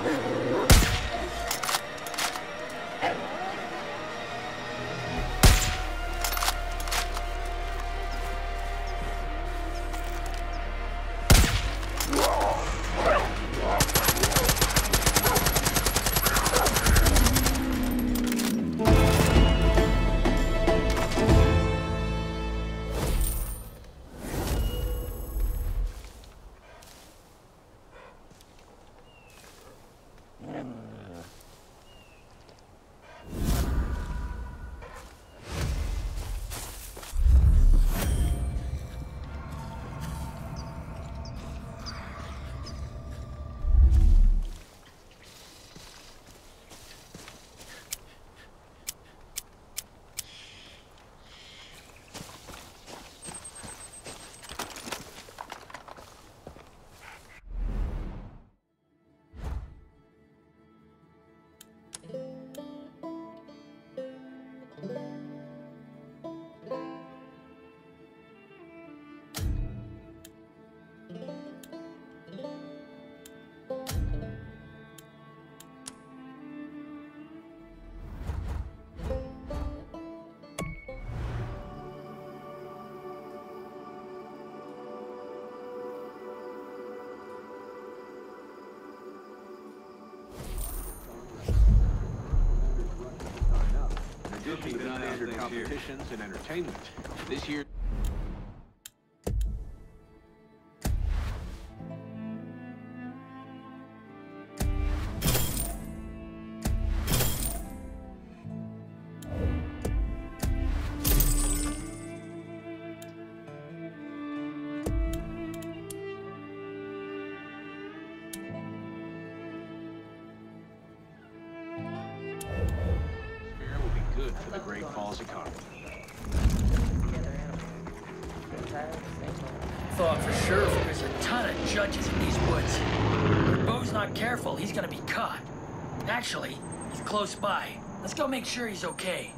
Keep an eye on competitions and entertainment. This year. For the Great Falls economy. Thought for sure if there's a ton of judges in these woods. If Bo's not careful, he's gonna be caught. Actually, he's close by. Let's go make sure he's okay.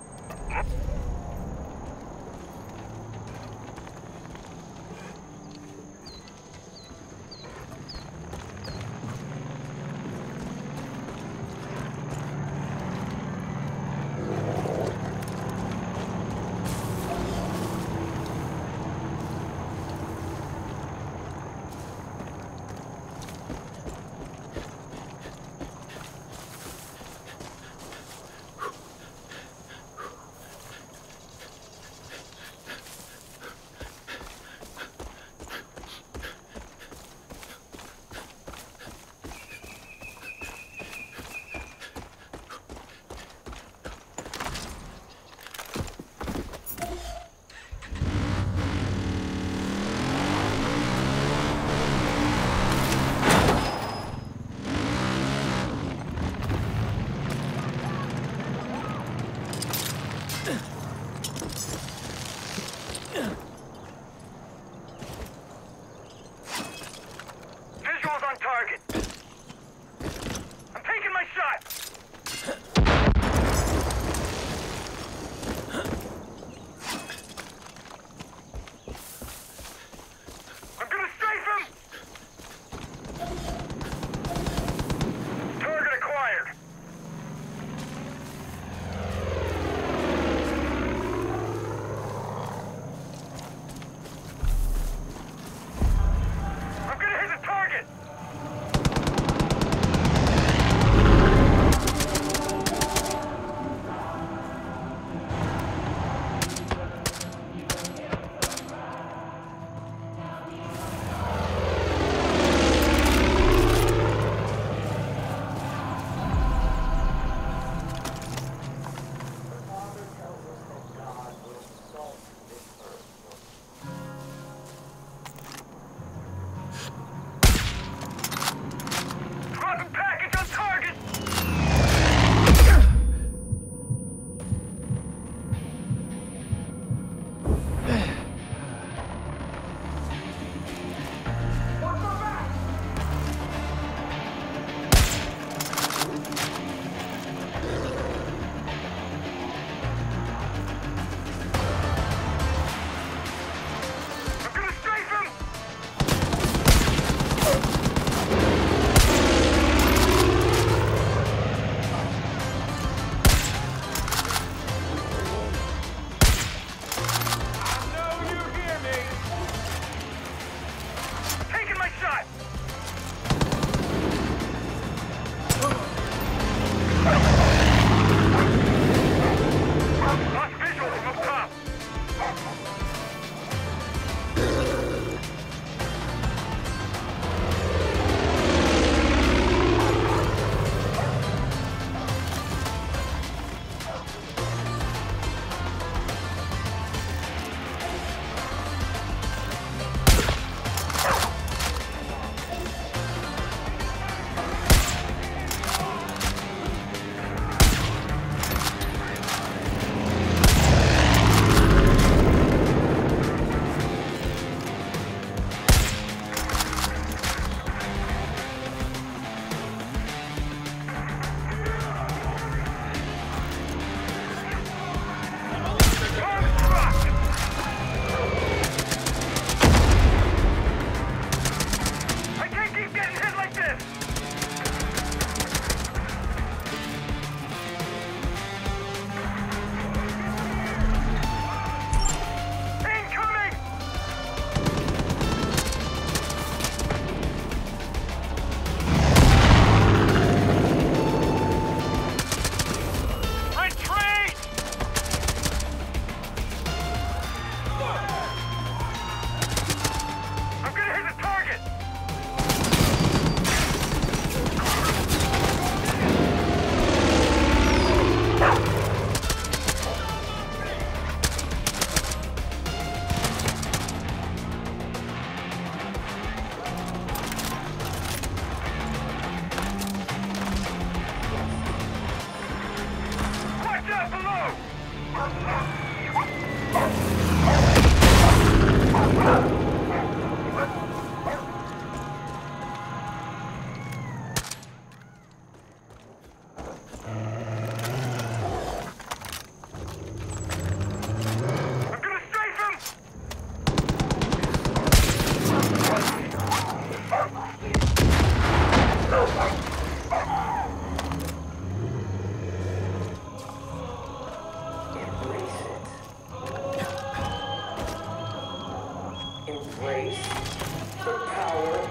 Race for power.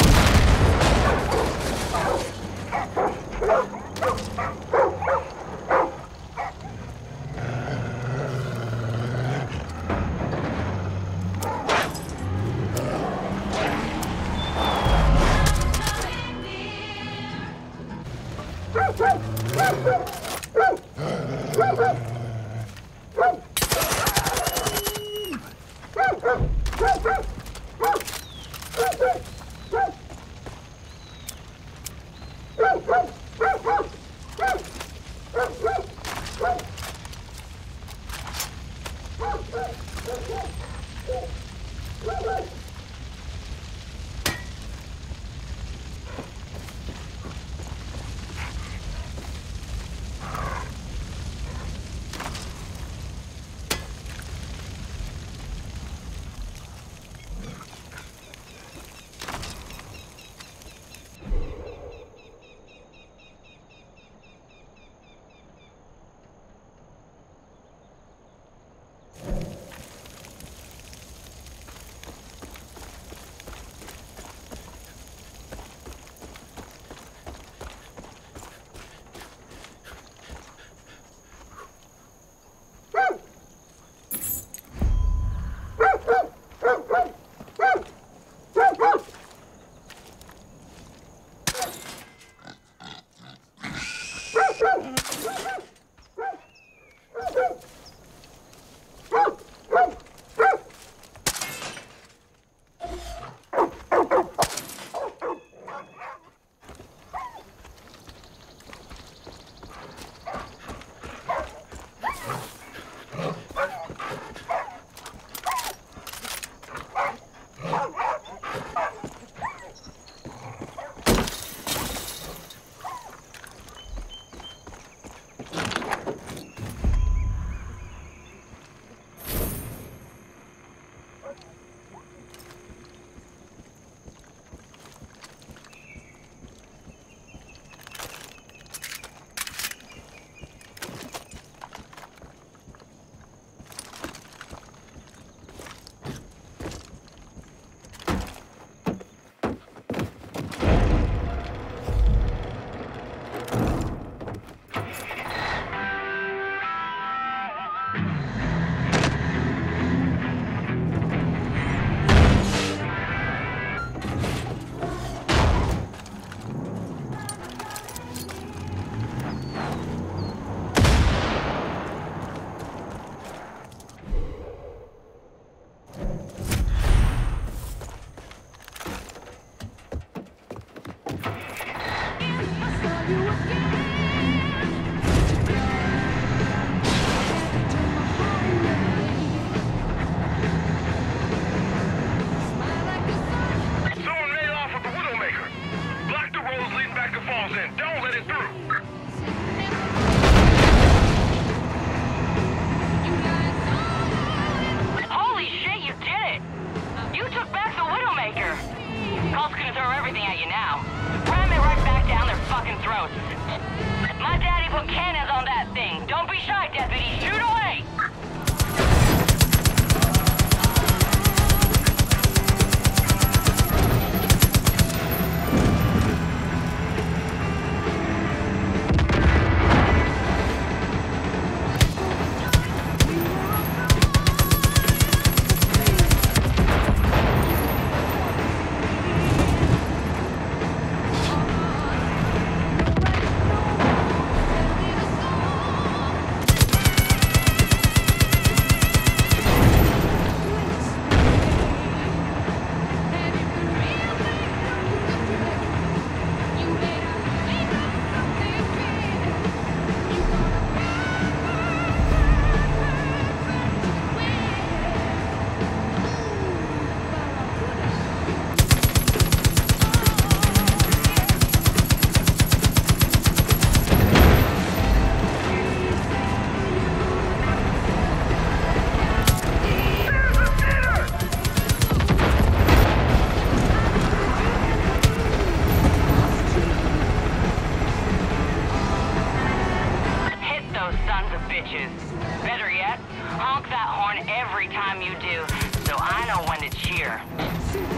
Better yet, honk that horn every time you do, so I know when to cheer.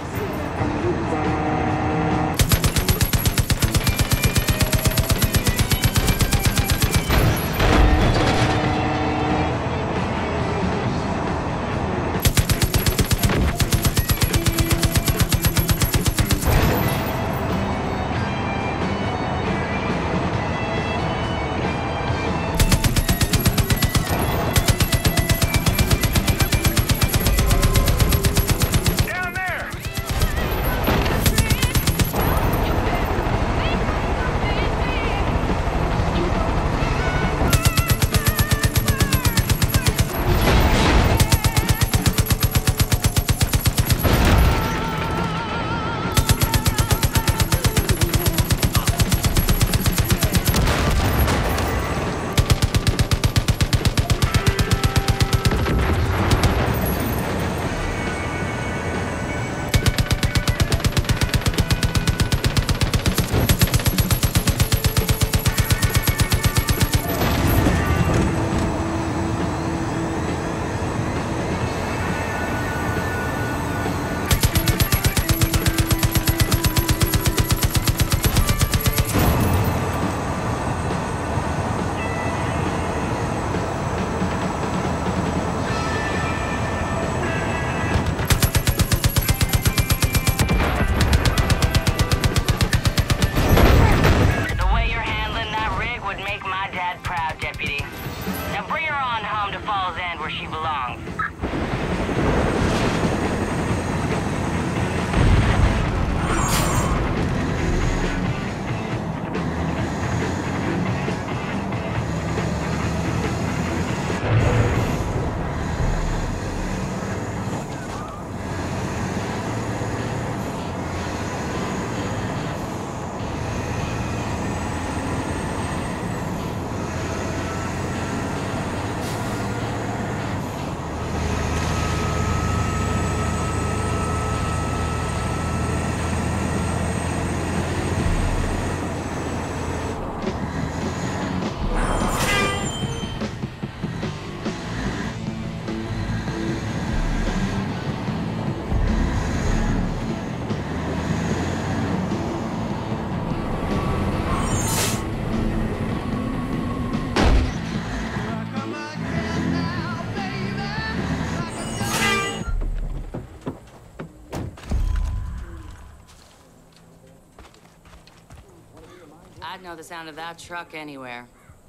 I'd know the sound of that truck anywhere.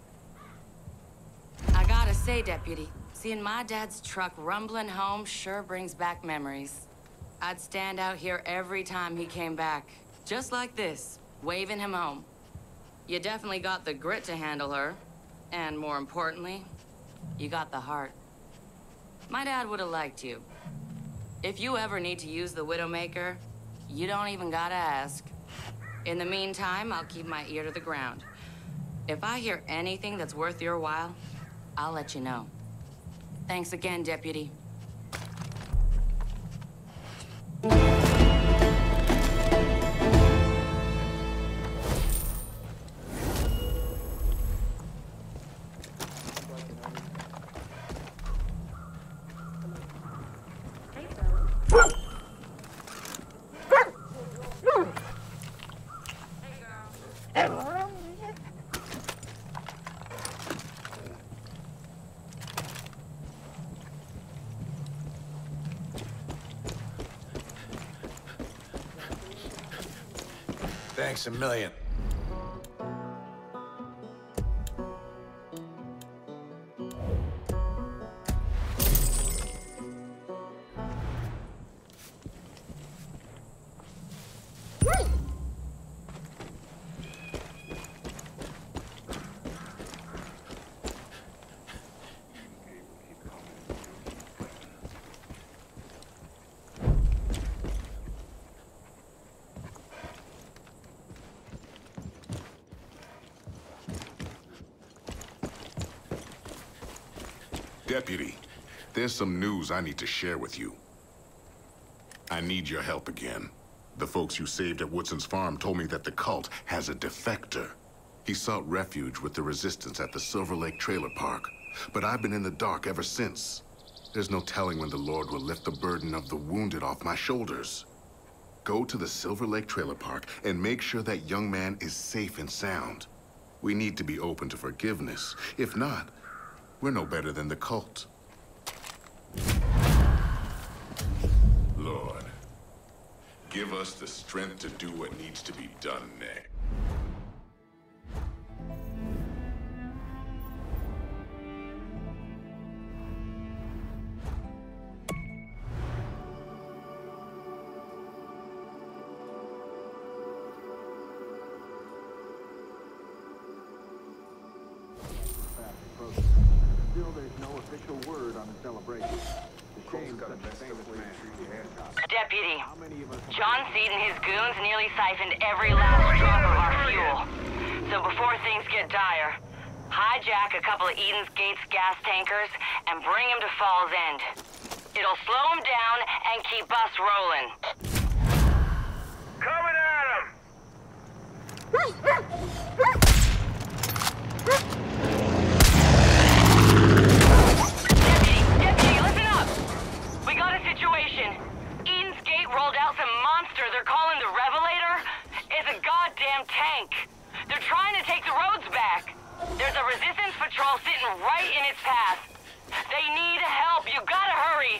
I gotta say, Deputy, seeing my dad's truck rumbling home sure brings back memories. I'd stand out here every time he came back, just like this, waving him home. You definitely got the grit to handle her, and more importantly, you got the heart. My dad would have liked you. If you ever need to use the Widowmaker, you don't even gotta ask. In the meantime, I'll keep my ear to the ground. If I hear anything that's worth your while, I'll let you know. Thanks again, Deputy. Thanks a million. Deputy, there's some news I need to share with you. I need your help again. The folks you saved at Woodson's farm told me that the cult has a defector. He sought refuge with the resistance at the Silver Lake Trailer Park, but I've been in the dark ever since. There's no telling when the Lord will lift the burden of the wounded off my shoulders. Go to the Silver Lake Trailer Park and make sure that young man is safe and sound. We need to be open to forgiveness. If not, we're no better than the cult. Lord, give us the strength to do what needs to be done next. Still, there's no official word on the celebration. The shame such a famous man. Deputy, John Seed and his goons nearly siphoned every last drop of our fuel. So before things get dire, hijack a couple of Eden's Gates gas tankers and bring him to Fall's End. It'll slow him down and keep us rolling. Coming at him! Deputy, listen up! We got a situation. Eden's Gate rolled out some monster they're calling the Revelator. It's a goddamn tank. They're trying to take the roads back. There's a resistance patrol sitting right in its path. They need help. You gotta hurry.